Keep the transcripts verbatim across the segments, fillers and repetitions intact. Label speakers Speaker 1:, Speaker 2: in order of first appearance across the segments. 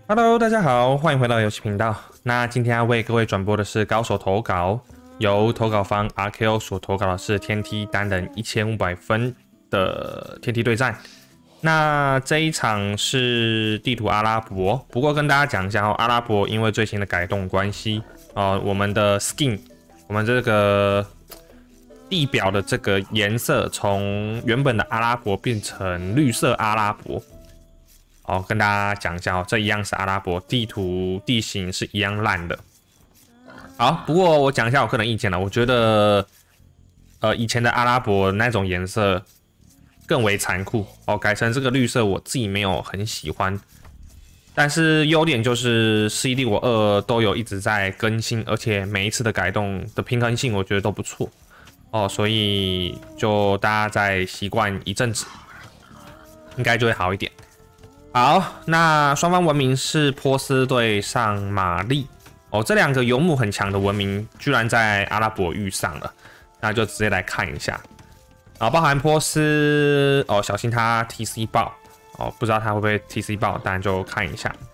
Speaker 1: Hello，大家好，欢迎回到游戏频道。那今天要为各位转播的是高手投稿，由投稿方 R K O 所投稿的是天梯单人一千五百分的天梯对战。那这一场是地图阿拉伯，不过跟大家讲一下哦，阿拉伯因为最新的改动关系，哦，我们的 skin， 我们这个地表的这个颜色从原本的阿拉伯变成绿色阿拉伯。哦，跟大家讲一下哦，这一样是阿拉伯地图，地形是一样烂的。好，不过我讲一下我个人意见了，我觉得，呃，以前的阿拉伯那种颜色更为残酷哦，改成这个绿色，我自己没有很喜欢。但是优点就是《世纪帝国二》都有一直在更新，而且每一次的改动的平衡性，我觉得都不错哦，所以就大家再习惯一阵子，应该就会好一点。好，那双方文明是波斯对上玛丽哦，这两个游牧很强的文明居然在阿拉伯遇上了，那就直接来看一下。啊，包含波斯哦，小心他 T C 爆哦，不知道他会不会 T C 爆，当然就看一下。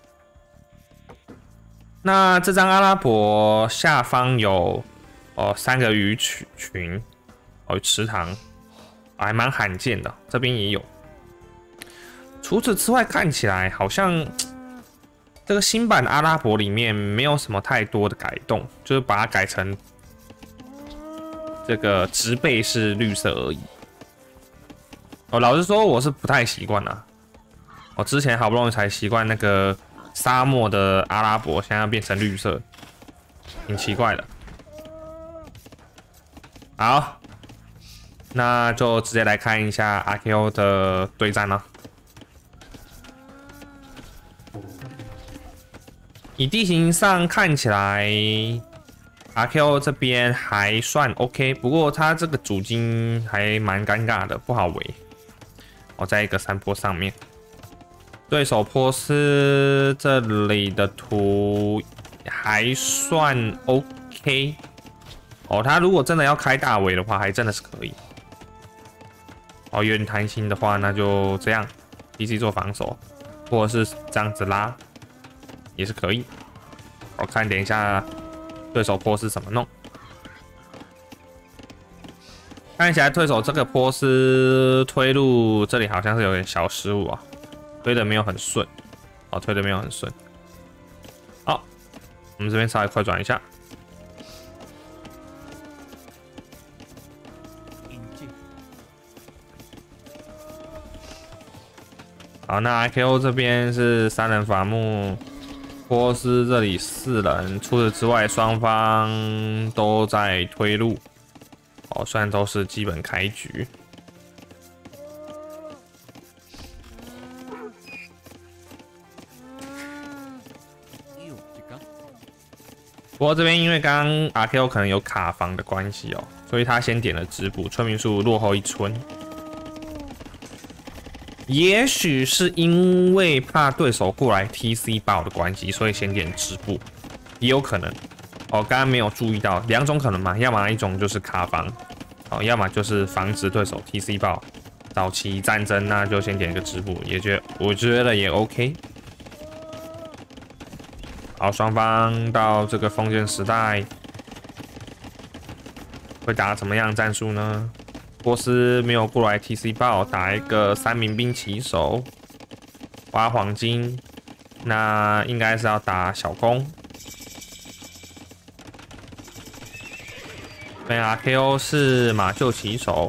Speaker 1: 那这张阿拉伯下方有哦三个鱼群哦，池塘、哦、还蛮罕见的，这边也有。除此之外，看起来好像这个新版的阿拉伯里面没有什么太多的改动，就是把它改成这个植被是绿色而已。哦，老实说，我是不太习惯啦。我之前好不容易才习惯那个沙漠的阿拉伯，现在要变成绿色，挺奇怪的。好，那就直接来看一下 R K O 的对战了。以地形上看起来 ，R K O 这边还算 OK， 不过他这个主金还蛮尴尬的，不好围。哦，在一个山坡上面，对手波斯这里的图还算 OK。哦，他如果真的要开大围的话，还真的是可以。哦，有点贪心的话，那就这样 ，D C 做防守，或者是这样子拉。也是可以，我看等一下对手波斯怎么弄。看起来对手这个波斯推路这里好像是有点小失误啊，推的没有很顺，哦，推的没有很顺。好，我们这边稍微快转一下。好，那 R K O 这边是三人伐木。波斯这里四人，除此之外，双方都在推路。哦，虽然都是基本开局。不过这边因为刚刚 R K O 可能有卡防的关系哦，所以他先点了织布，村民数落后一村。也许是因为怕对手过来 T C 爆的关系，所以先点织布，也有可能。哦，刚刚没有注意到，两种可能嘛，要么一种就是卡防，哦，要么就是防止对手 T C 爆。早期战争那就先点一个织布，也觉我觉得也 OK。好，双方到这个封建时代会打怎么样战术呢？波斯没有过来 T C 爆，打一个三民兵骑手，花黄金，那应该是要打小弓。对 R K O 是马厩骑手，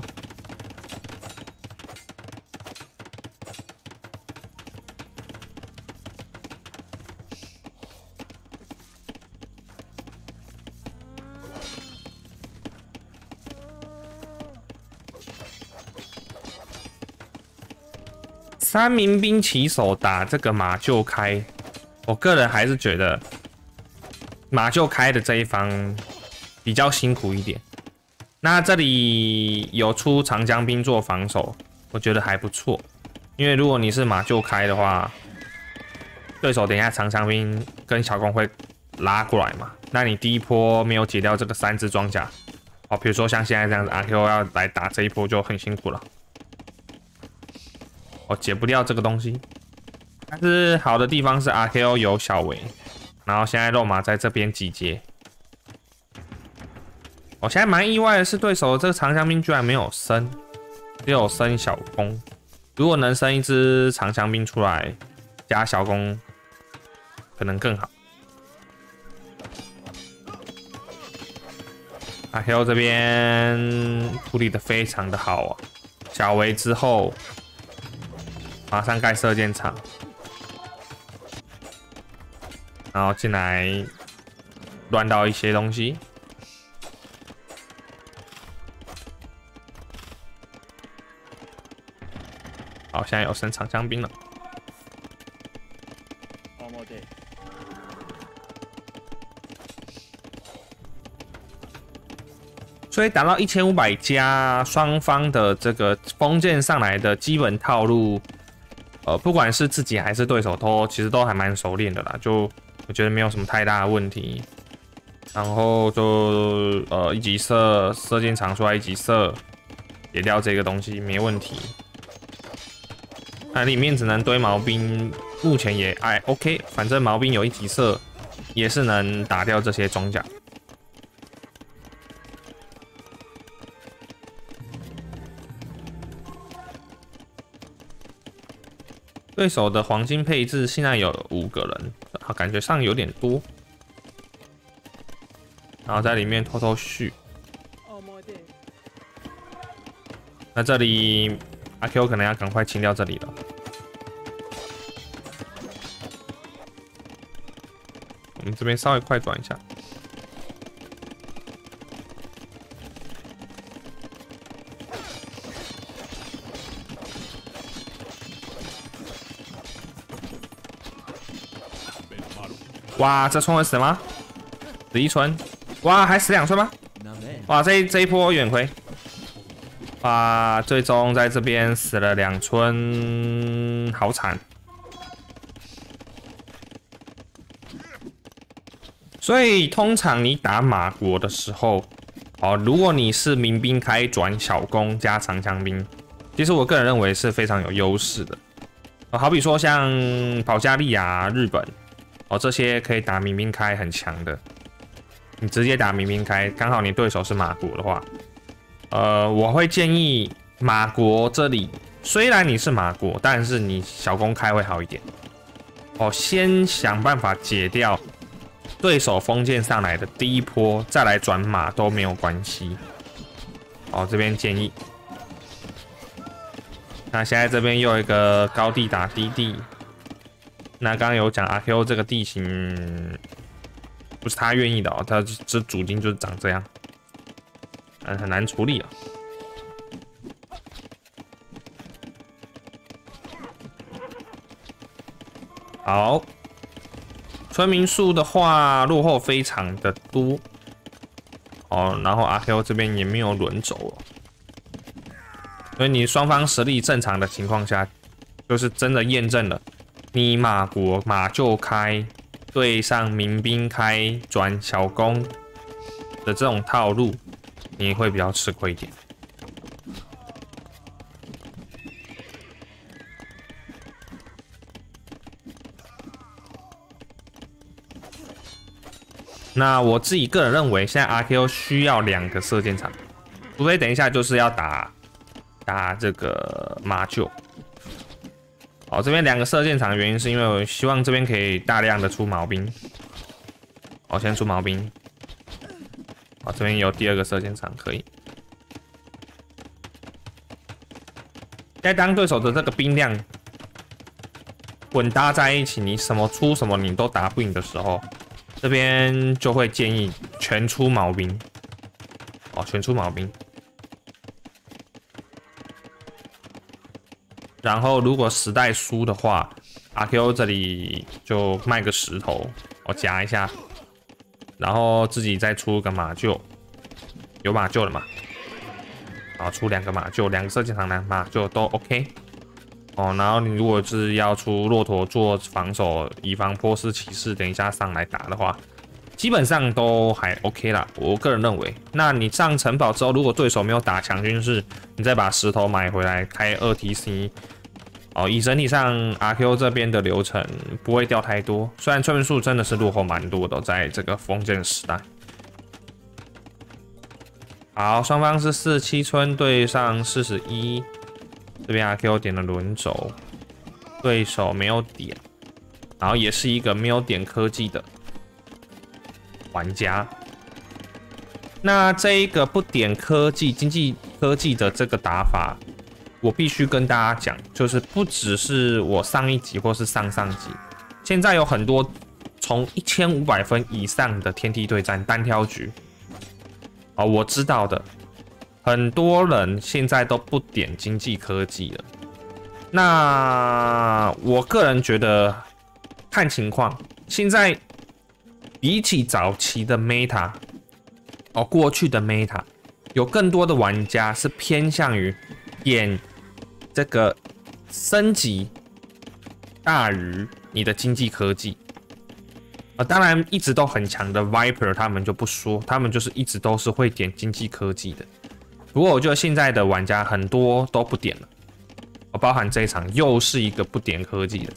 Speaker 1: 三民兵骑手打这个马厩开，我个人还是觉得马厩开的这一方比较辛苦一点。那这里有出长江兵做防守，我觉得还不错。因为如果你是马厩开的话，对手等一下长江兵跟小弓会拉过来嘛，那你第一波没有解掉这个三只装甲，哦，比如说像现在这样子 ，R K O 要来打这一波就很辛苦了。我、哦、解不掉这个东西， 但是好的地方是 R K O 有小围，然后现在肉马在这边集结。我现在蛮意外的是，对手这个长枪兵居然没有升，只有升小弓。如果能升一只长枪兵出来，加小弓，可能更好。R K O 这边处理的非常的好啊，小围之后。 马上盖射箭场，然后进来乱到一些东西。好，现在有升长枪兵了。所以打到一千五百加，双方的这个封建上来的基本套路。 呃，不管是自己还是对手都其实都还蛮熟练的啦，就我觉得没有什么太大的问题。然后就呃一级射射箭场出来一级射，解掉这个东西没问题。那里面只能堆毛兵，目前也哎 OK， 反正毛兵有一级射，也是能打掉这些装甲。 对手的黄金配置现在有五个人，啊，感觉上有点多。然后在里面偷偷续。那这里阿 Q 可能要赶快清掉这里了。我们这边稍微快转一下。 哇，这村会死吗？死一村，哇，还死两村吗？哇，这这一波远回，哇，最终在这边死了两村，好惨。所以通常你打马国的时候，哦，如果你是民兵开转小弓加长枪兵，其实我个人认为是非常有优势的。哦，好比说像保加利亚、日本。 哦，这些可以打民兵开很强的，你直接打民兵开，刚好你对手是马国的话，呃，我会建议马国这里，虽然你是马国，但是你小弓开会好一点。哦，先想办法解掉对手封建上来的第一波，再来转马都没有关系。哦，这边建议。那现在这边又有一个高地打低地。 那刚刚有讲 R K O 这个地形不是他愿意的哦，他这主金就是长这样，嗯，很难处理啊。好，村民数的话落后非常的多哦，然后 R K O 这边也没有轮走哦，所以你双方实力正常的情况下，就是真的验证了。 你马国马厩开对上民兵开转小弓的这种套路，你会比较吃亏一点。那我自己个人认为，现在 R K O 需要两个射箭场，除非等一下就是要打打这个马厩。 好，这边两个射箭场的原因是因为我希望这边可以大量的出毛兵。好，先出毛兵。好，这边有第二个射箭场可以。现在当对手的这个兵量混搭在一起，你什么出什么你都打不赢的时候，这边就会建议全出毛兵。哦，全出毛兵。 然后，如果时代输的话 ，R K O 这里就卖个石头，我夹一下，然后自己再出个马厩，有马厩了嘛？好，出两个马厩，两个射箭场的马厩都 OK。哦，然后你如果是要出骆驼做防守，以防波斯骑士等一下上来打的话，基本上都还 OK 啦。我个人认为，那你上城堡之后，如果对手没有打强军事，你再把石头买回来开二 T C。 哦，以整体上 R Q 这边的流程不会掉太多，虽然村民数真的是落后蛮多的，在这个封建时代。好，双方是四十七村对上四十一，这边 R Q 点了轮轴，对手没有点，然后也是一个没有点科技的玩家。那这一个不点科技、经济科技的这个打法。 我必须跟大家讲，就是不只是我上一集或是上上集，现在有很多从一千五百分以上的天梯对战单挑局，哦，我知道的，很多人现在都不点经济科技了。那我个人觉得看情况，现在比起早期的 meta， 哦，过去的 meta， 有更多的玩家是偏向于点。 这个升级大于你的经济科技啊、呃，当然一直都很强的 Viper 他们就不说，他们就是一直都是会点经济科技的。不过我觉得现在的玩家很多都不点了，哦，包含这一场又是一个不点科技的，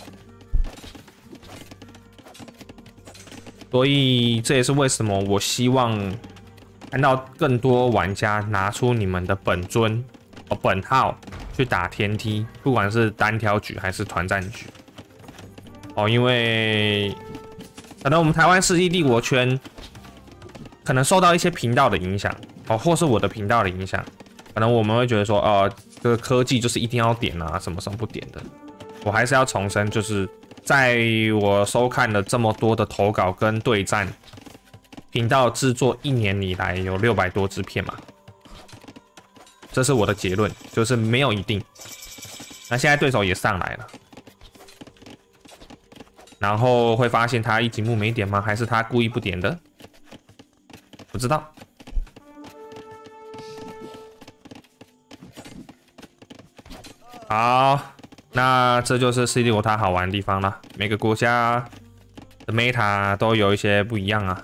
Speaker 1: 所以这也是为什么我希望看到更多玩家拿出你们的本尊哦本号。 去打天梯，不管是单挑局还是团战局，哦，因为可能我们台湾世纪帝国圈可能受到一些频道的影响，哦，或是我的频道的影响，可能我们会觉得说，呃，这个科技就是一定要点啊，什么什么不点的。我还是要重申，就是在我收看了这么多的投稿跟对战频道制作一年以来，有六百多支片嘛。 这是我的结论，就是没有一定。那现在对手也上来了，然后会发现他一级木没点吗？还是他故意不点的？不知道。好，那这就是 C D 国它好玩的地方了。每个国家的 meta 都有一些不一样啊。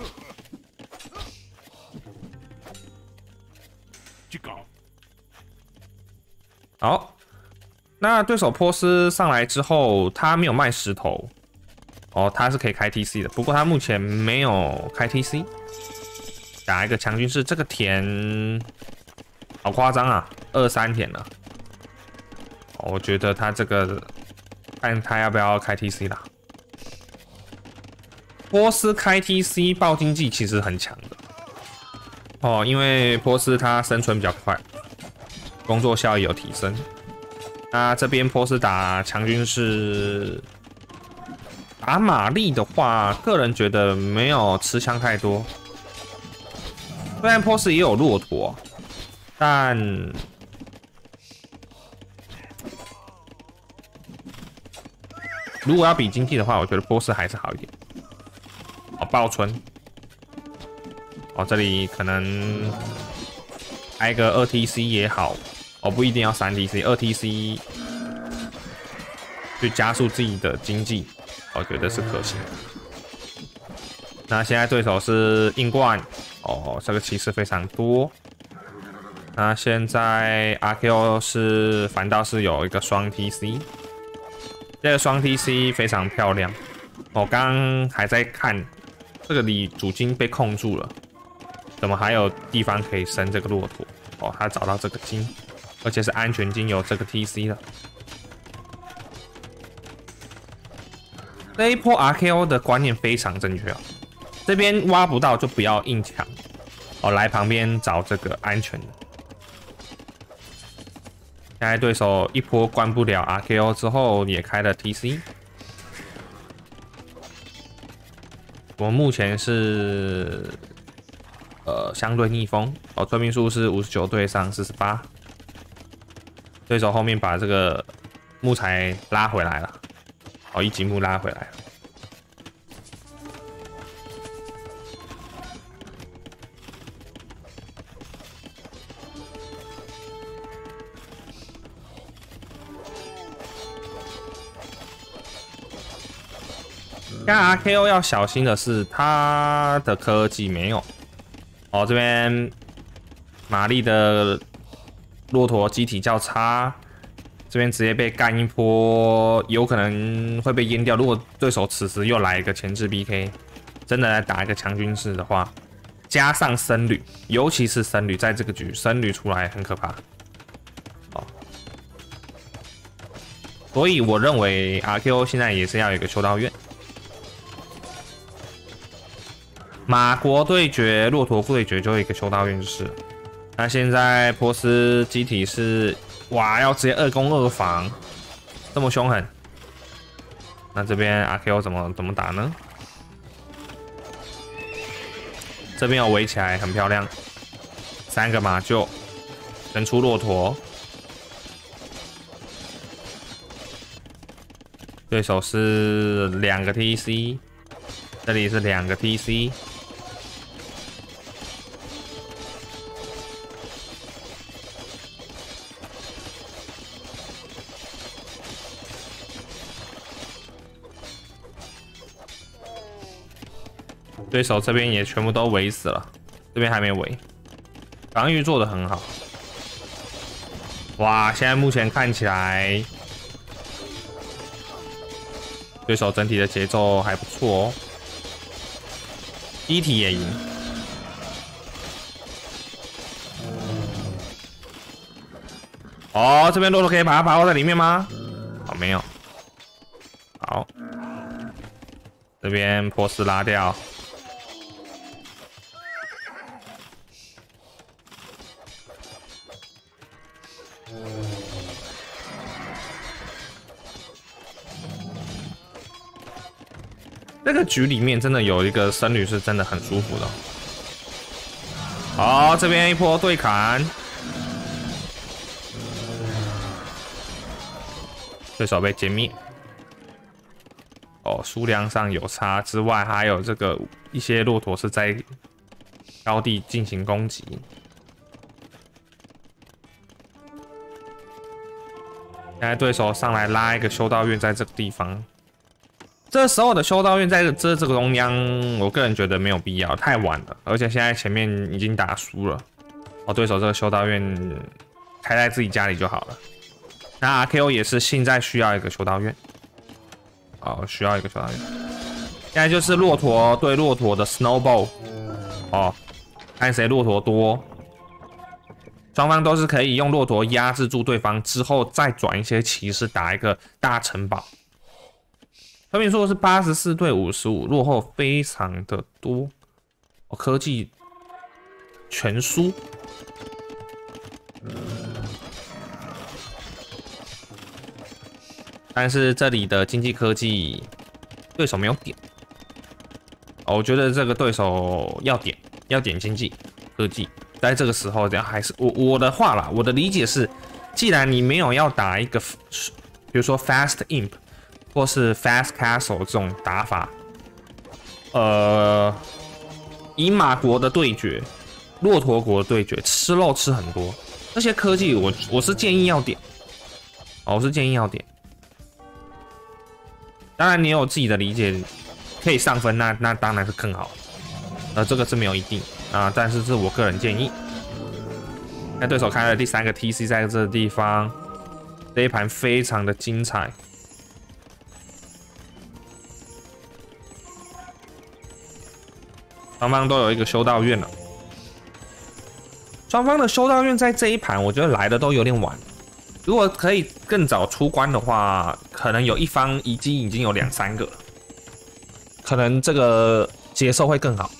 Speaker 1: 好，那对手波斯上来之后，他没有卖石头，哦，他是可以开 T C 的，不过他目前没有开 T C， 打一个强军士，这个田好夸张啊，二三田了，哦，我觉得他这个看他要不要开 T C 啦。波斯开 T C 爆经济其实很强的，哦，因为波斯他生存比较快。 工作效益有提升。那这边波斯打强军是打玛丽的话，个人觉得没有吃香太多。虽然波斯也有骆驼，但如果要比经济的话，我觉得波斯还是好一点。哦，爆村。哦，这里可能开个二 T C 也好。 哦，不一定要三 T C， 二 T C 去加速自己的经济，我觉得是可行的。那现在对手是硬冠，哦，这个骑士非常多。那现在 R Q 是反倒是有一个双 T C， 这个双 T C 非常漂亮。我刚刚还在看，这个里主金被控住了，怎么还有地方可以升这个骆驼？哦，他找到这个金。 而且是安全金有这个 T C 的，这一波 R K O 的观念非常正确哦。这边挖不到就不要硬抢哦，来旁边找这个安全的。现在对手一波关不了 R K O 之后，也开了 T C。我目前是呃相对逆风哦，村民数是五十九对上四十八。 对手后面把这个木材拉回来了，哦，一级木拉回来了。但 R K O 要小心的是，他的科技没有。哦，这边玛丽的。 骆驼机体较差， 这边直接被干一波，有可能会被淹掉。如果对手此时又来一个前置 B K， 真的来打一个强军式的话，加上僧侣，尤其是僧侣，在这个局僧侣出来很可怕。哦，所以我认为 R K O 现在也是要有一个修道院。马国对决、骆驼对决就有一个修道院就是。那现在波斯机体是哇，要直接二攻二防，这么凶狠。那这边 R K O 怎么怎么打呢？这边有围起来，很漂亮。三个马厩，能出骆驼。对手是两个 T C， 这里是两个 T C。对手这边也全部都围死了，这边还没围，防御做得很好。哇，现在目前看起来，对手整体的节奏还不错哦。第一题也赢。哦，这边骆驼可以把它包在里面吗？哦，没有。好，这边波斯拉掉。这个局里面真的有一个僧侣是真的很舒服的。好，这边一波对砍，对手被歼灭。哦，数量上有差之外，还有这个一些骆驼是在高地进行攻击。现在对手上来拉一个修道院在这个地方。这时候的修道院在这这个中央，我个人觉得没有必要，太晚了，而且现在前面已经打输了。哦，对手这个修道院开在自己家里就好了。那 R K O 也是现在需要一个修道院，哦，需要一个修道院。现在就是骆驼对骆驼的 snowball， 哦，看谁骆驼多。双方都是可以用骆驼压制住对方，之后再转一些骑士打一个大城堡。分别数是八十四对五十五，落后非常的多。哦，科技全输。但是这里的经济科技对手没有点。哦，我觉得这个对手要点，要点经济科技。在这个时候，这样还是我我的话啦，我的理解是，既然你没有要打一个，比如说 Fast Imp。或是 Fast Castle 这种打法，呃，以马国的对决、骆驼国的对决，吃肉吃很多，那些科技我我是建议要点，哦，我是建议要点。当然你有自己的理解，可以上分，那那当然是更好。呃，这个是没有一定啊，但是是我个人建议。那对手开了第三个 T C 在这个地方，这一盘非常的精彩。双方都有一个修道院了，双方的修道院在这一盘，我觉得来的都有点晚。如果可以更早出关的话，可能有一方遗迹已经有两三个了，可能这个节奏会更好。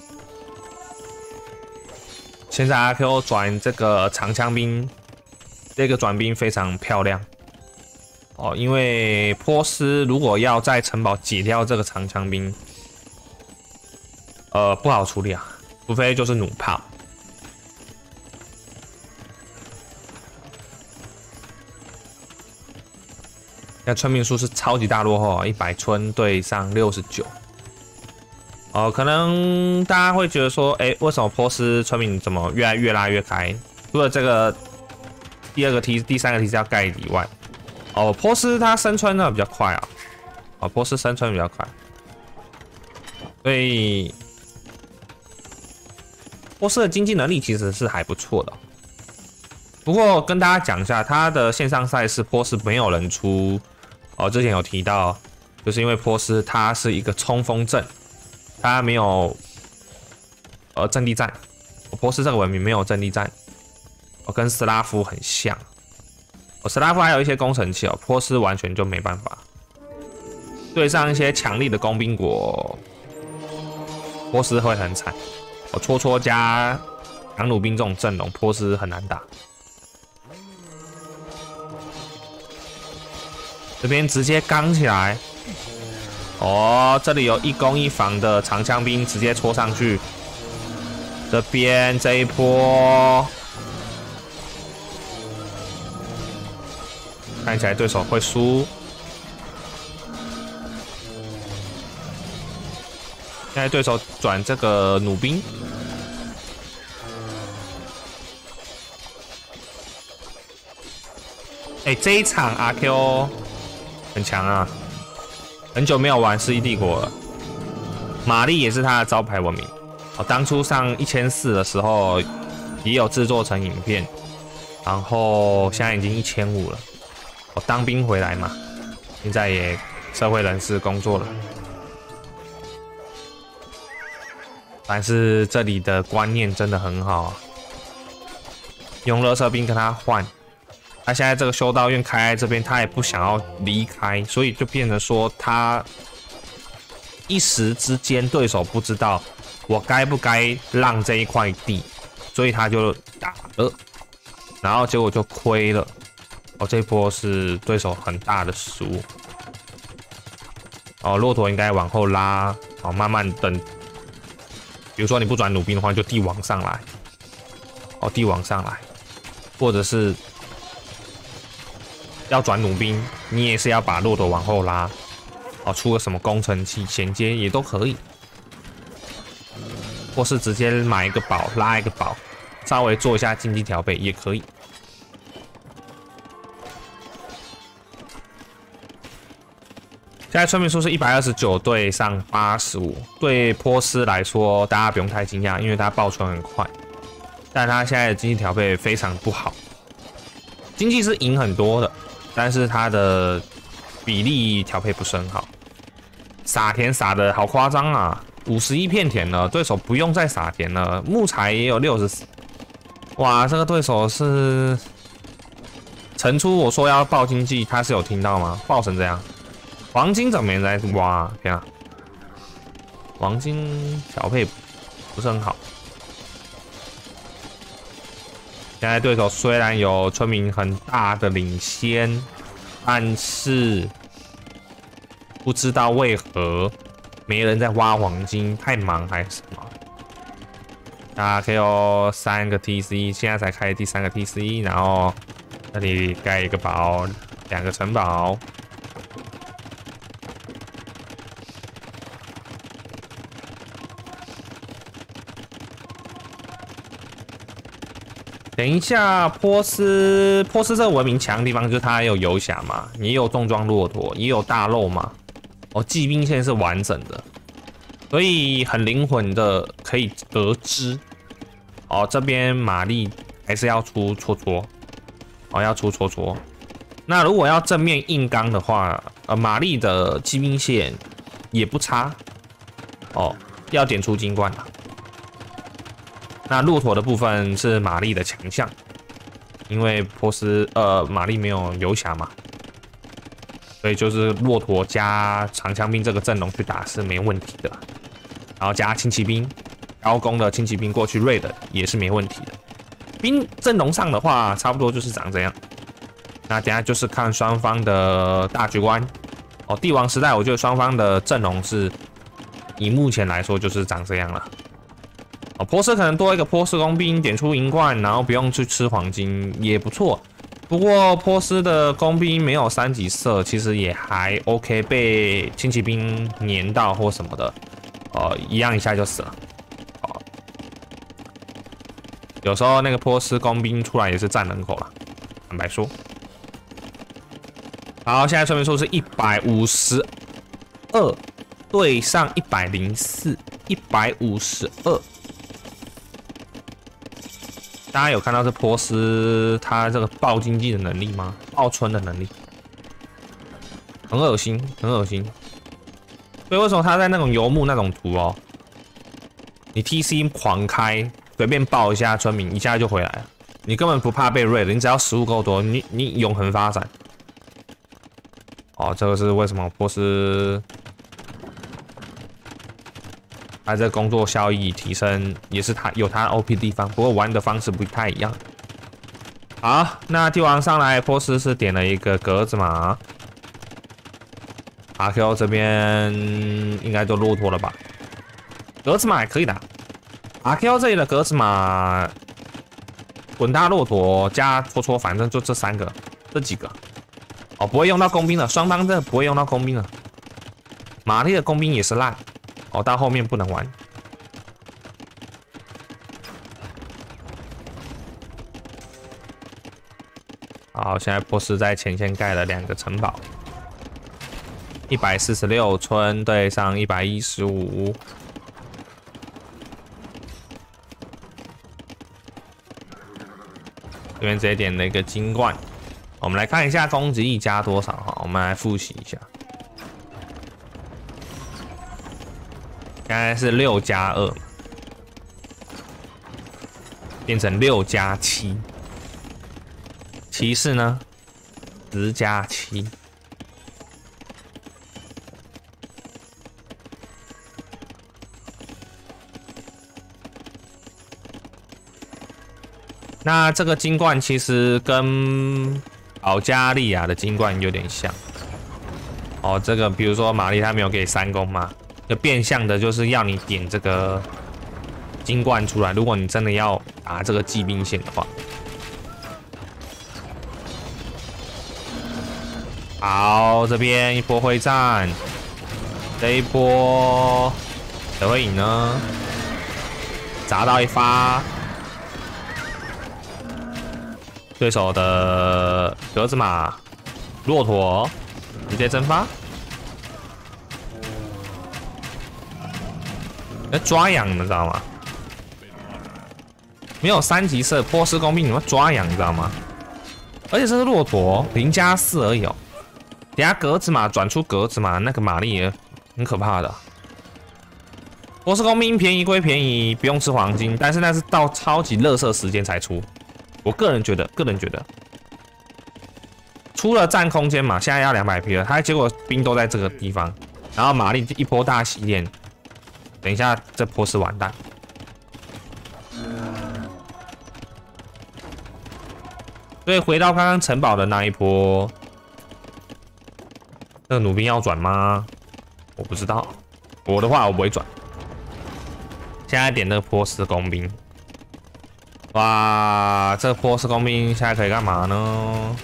Speaker 1: 现在 R K O 转这个长枪兵，这个转兵非常漂亮哦，因为波斯如果要在城堡解掉这个长枪兵。呃，不好处理啊，除非就是弩炮。那村民数是超级大落后，一百村对上六十九。哦，可能大家会觉得说，哎、欸，为什么波斯村民怎么越来越拉越开？除了这个第二个梯、第三个梯是要盖以外，哦，波斯它生村的比较快啊，哦，波斯生村比较快，所以。波斯的经济能力其实是还不错的， 不过跟大家讲一下，它的线上赛事波斯没有人出哦。之前有提到，就是因为波斯它是一个冲锋阵，它没有呃阵地战。波斯这个文明没有阵地战，哦，跟斯拉夫很像。哦，斯拉夫还有一些工程器哦，波斯完全就没办法。对上一些强力的工兵国，波斯会很惨。哦，戳戳加强弩兵这种阵容，波斯很难打。这边直接刚起来，哦，这里有一攻一防的长枪兵直接戳上去。这边这一波看起来对手会输。现在对手转这个弩兵，哎，这一场阿 Q 很强啊，很久没有玩世纪帝国了。玛丽也是他的招牌文明。哦，当初上一千四的时候也有制作成影片，然后现在已经一千五了。我当兵回来嘛，现在也社会人士工作了。但是这里的观念真的很好啊，用垃圾兵跟他换。他现在这个修道院开在这边，他也不想要离开，所以就变成说他一时之间对手不知道我该不该让这一块地，所以他就打了，然后结果就亏了。哦，这一波是对手很大的失误。哦，骆驼应该往后拉，哦，慢慢等。比如说你不转弩兵的话，就地往上来。哦，地往上来，或者是要转弩兵，你也是要把骆驼往后拉。哦，出个什么工程器衔接也都可以。或是直接买一个宝拉一个宝，稍微做一下经济调配也可以。现在村民数是一百二十九对上八十五，对波斯来说大家不用太惊讶，因为他爆存很快，但他现在的经济调配非常不好。经济是赢很多的，但是他的比例调配不是很好，撒田撒的好夸张啊！五十一片田了，对手不用再撒田了，木材也有六十四。哇，这个对手是陈初我说要爆经济，他是有听到吗？爆成这样，黄金怎么没人在挖？天啊，黄金调配不是很好。现在对手虽然有村民很大的领先，但是不知道为何没人在挖黄金，太忙还是什么？大家可以有三个 T C， 现在才开第三个 T C， 然后这里盖一个堡，两个城堡。等一下，波斯波斯这个文明强的地方就是它有游侠嘛，也有重装骆驼，也有大肉嘛。哦，骑兵线是完整的，所以很灵魂的可以得知。哦，这边玛丽还是要出戳戳，哦，要出戳戳。那如果要正面硬刚的话，呃，玛丽的骑兵线也不差。哦，要点出金冠了。那骆驼的部分是玛丽的强项，因为波斯呃玛丽没有游侠嘛，所以就是骆驼加长枪兵这个阵容去打是没问题的，然后加轻骑兵，高攻的轻骑兵过去 raid 也是没问题的。兵阵容上的话，差不多就是长这样。那等下就是看双方的大局观哦。帝王时代，我觉得双方的阵容是以目前来说就是长这样了。哦，波斯可能多一个波斯工兵，点出银冠，然后不用去吃黄金也不错。不过波斯的工兵没有三级射，其实也还 OK， 被轻骑兵粘到或什么的，呃，一样一下就死了。哦，有时候那个波斯工兵出来也是占人口了，坦白说。好，现在村民数是一百五十二对上一百零四，一百五十二。 大家有看到这波斯他这个爆经济的能力吗？爆村的能力，很恶心，很恶心。所以为什么他在那种游牧那种图哦，你 T C 狂开，随便爆一下村民，一下就回来了，你根本不怕被 raid， 你只要食物够多，你你永恒发展。哦，这个是为什么波斯？ 他这工作效益提升也是他有他 O P 的地方，不过玩的方式不太一样。好，那帝王上来，波斯是点了一个格子马 ，R Q 这边应该都骆驼了吧？格子马也可以打 ，R Q 这里的格子马，滚大骆驼加戳戳，反正就这三个，这几个。哦，不会用到工兵了，双方这不会用到工兵了。玛丽的工兵也是烂。 哦，到后面不能玩。好，现在波斯在前线盖了两个城堡，一百四十六村对上一百一十五。这边直接点了一个金冠，我们来看一下攻击力加多少哈，我们来复习一下。 现在是六加二，变成六加七。骑士呢，十加七。那这个金冠其实跟保加利亚的金冠有点像。哦，这个比如说玛丽她没有给三攻嘛。 就变相的，就是要你点这个金冠出来。如果你真的要打这个骑兵线的话，好，这边一波会战，这一波谁会赢呢？砸到一发，对手的格子马、骆驼直接蒸发。 要抓痒，你们知道吗？没有三级射波斯工兵，你们抓痒，你知道吗？而且这是骆驼，零加四而已哦。等下格子马转出格子马，那个马力也很可怕的。波斯工兵便宜归便宜，不用吃黄金，但是那是到超级垃圾时间才出。我个人觉得，个人觉得，出了占空间嘛，现在要两百匹了，他结果兵都在这个地方，然后马力一波大洗脸。 等一下，这波斯完蛋。所以回到刚刚城堡的那一波，这个弩兵要转吗？我不知道。我的话，我不会转。现在点那个波斯工兵。哇，这个波斯工兵现在可以干嘛呢？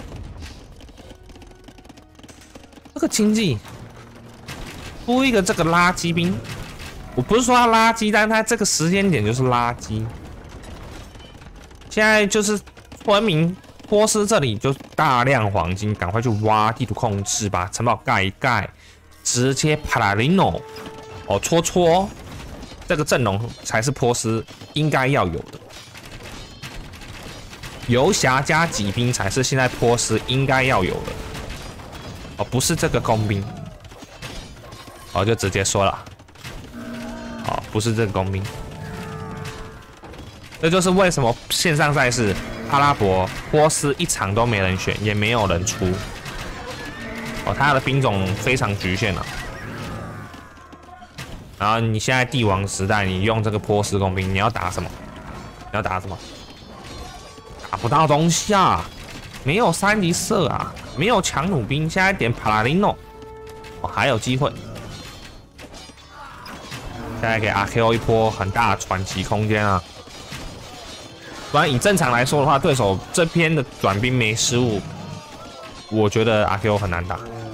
Speaker 1: 这个经济出一个这个垃圾兵。 我不是说他垃圾，但是他这个时间点就是垃圾。现在就是村民波斯这里就大量黄金，赶快去挖地图控制，把城堡盖一盖，直接帕拉林诺哦戳戳，这个阵容才是波斯应该要有的。游侠加骑兵才是现在波斯应该要有的，哦不是这个工兵，哦就直接说了。 哦，不是这个工兵，这就是为什么线上赛事阿拉伯波斯一场都没人选，也没有人出。哦，他的兵种非常局限了、啊。然后你现在帝王时代，你用这个波斯工兵，你要打什么？你要打什么？打不到东西啊，没有三级射啊，没有强弩兵，现在点帕拉林诺，哦，还有机会。 现在给 R K O 一波很大的喘息空间啊！不然以正常来说的话，对手这边的转兵没失误，我觉得 R K O 很难打。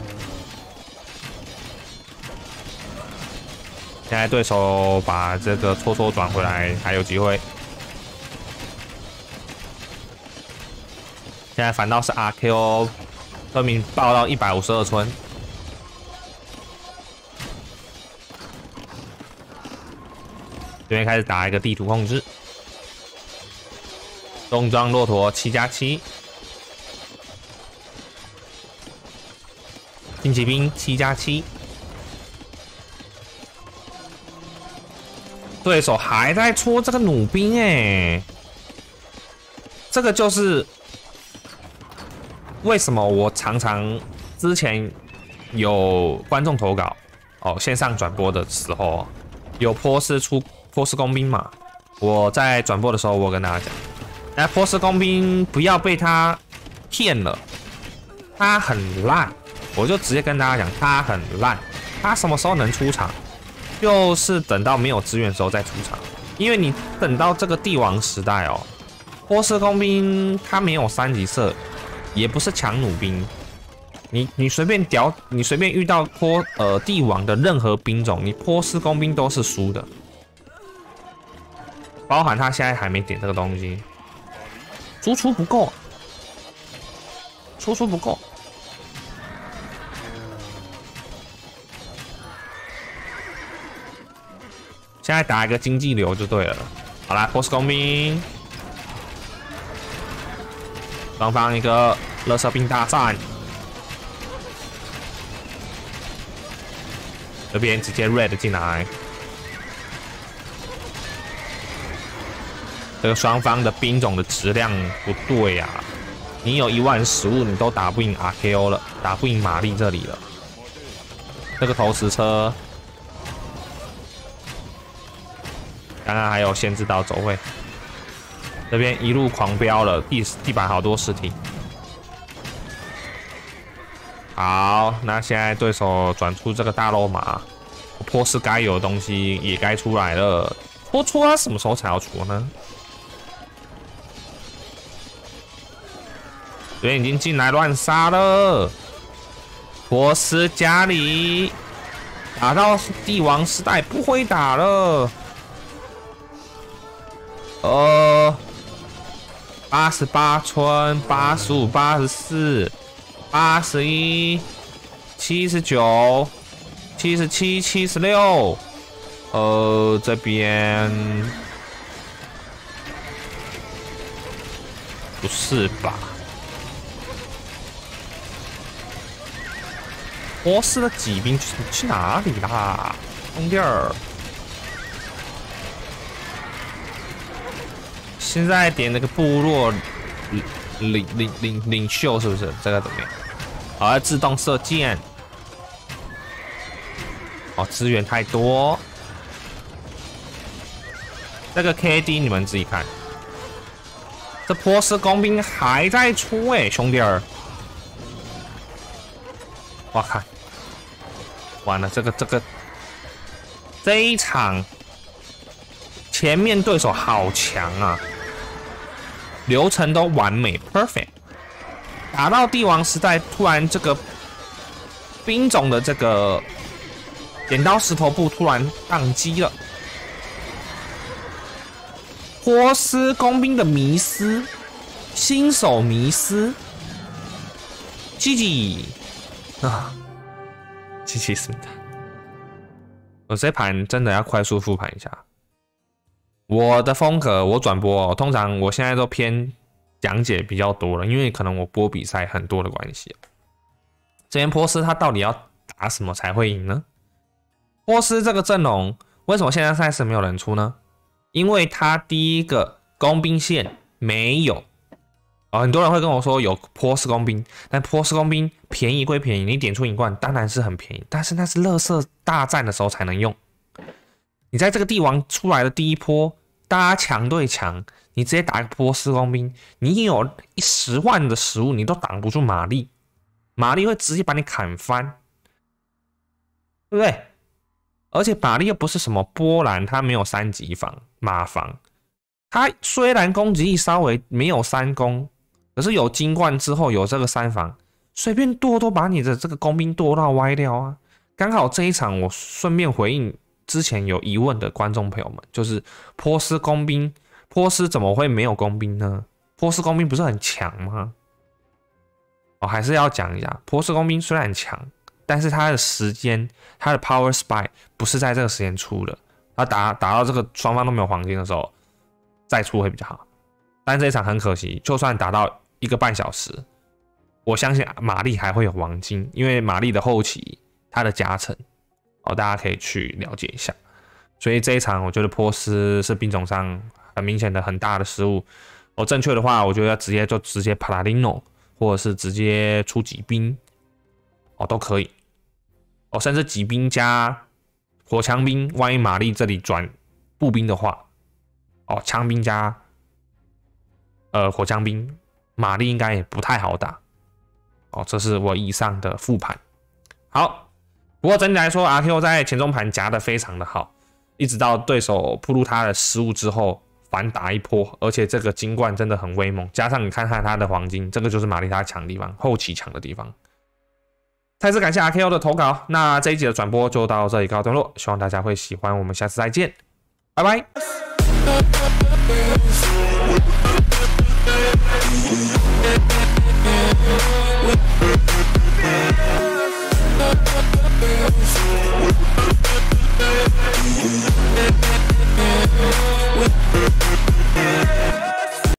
Speaker 1: 现在对手把这个戳戳转回来，还有机会。现在反倒是 R K O 村民爆到一百五十二村。 这边开始打一个地图控制， 重装骆驼七加七，轻骑兵七加七，对手还在出这个弩兵哎，这个就是为什么我常常之前有观众投稿哦，线上转播的时候有波斯出波斯工兵嘛，我在转播的时候我跟大家讲。 那波斯工兵不要被他骗了，他很烂，我就直接跟大家讲，他很烂。他什么时候能出场？就是等到没有资源的时候再出场。因为你等到这个帝王时代哦，波斯工兵他没有三级射，也不是强弩兵。你你随便屌，你随便遇到波呃帝王的任何兵种，你波斯工兵都是输的。包含他现在还没点这个东西。 输出不够，输出不够。现在打一个经济流就对了。好啦，波斯工兵，双方一个垃圾兵大战，这边直接 red 进来。 这个双方的兵种的质量不对呀、啊，你有一万食物，你都打不赢 R K O 了，打不赢玛丽这里了。这个投石车，刚刚还有限制到走位，这边一路狂飙了，地地板好多尸体。好，那现在对手转出这个大肉马，波斯该有的东西也该出来了。波出他什么时候才要出呢？ 人已经进来乱杀了，波斯家里打到帝王时代不会打了。呃，八十八村，八十五，八十四，八十一，七十九，七十七，七十六。呃，这边不是吧？ 波斯的骑兵去去哪里啦，兄弟儿？现在点那个部落领领领领袖是不是？这个怎么样？好，要自动射箭。哦，资源太多。这个 K D 你们自己看。这波斯工兵还在出哎、欸，兄弟儿！哇看。 完了，这个这个这一场前面对手好强啊，流程都完美 perfect。打到帝王时代，突然这个兵种的这个剪刀石头布突然宕机了。波斯工兵的迷思，新手迷思 ，G G 啊！ 七七死他！我这盘真的要快速复盘一下。我的风格，我转播、哦，通常我现在都偏讲解比较多了，因为可能我播比赛很多的关系。这边波斯他到底要打什么才会赢呢？波斯这个阵容为什么现在赛事没有人出呢？因为他第一个工兵线没有。 哦，很多人会跟我说有波斯工兵，但波斯工兵便宜归便宜，你点出银冠当然是很便宜，但是那是垃圾大战的时候才能用。你在这个帝王出来的第一波，大家强对强，你直接打一个波斯工兵，你有一十万的食物，你都挡不住玛丽，玛丽会直接把你砍翻，对不对？而且玛丽又不是什么波兰，它没有三级防马防，它虽然攻击力稍微没有三攻。 可是有金冠之后有这个三防，随便剁都把你的这个工兵剁到歪掉啊！刚好这一场我顺便回应之前有疑问的观众朋友们，就是波斯工兵，波斯怎么会没有工兵呢？波斯工兵不是很强吗？哦，还是要讲一下，波斯工兵虽然强，但是他的时间，他的 power spy 不是在这个时间出的，他打打到这个双方都没有黄金的时候再出会比较好。 但这一场很可惜，就算打到一个半小时，我相信玛丽还会有黄金，因为玛丽的后期它的加成哦，大家可以去了解一下。所以这一场我觉得波斯是兵种上很明显的很大的失误。哦，正确的话，我觉得要直接就直接帕拉丁诺，或者是直接出骑兵哦都可以。哦，甚至骑兵加火枪兵，万一玛丽这里转步兵的话，哦，枪兵加呃火枪兵，玛丽应该也不太好打。哦，这是我以上的复盘。好，不过整体来说 ，R Q 在前中盘夹的非常的好，一直到对手暴露他的失误之后反打一波，而且这个金冠真的很威猛，加上你看看他的黄金，这个就是玛丽他强的地方，后期强的地方。再次感谢 R K O 的投稿，那这一集的转播就到这里告一段落，希望大家会喜欢，我们下次再见，拜拜。We'll be right back.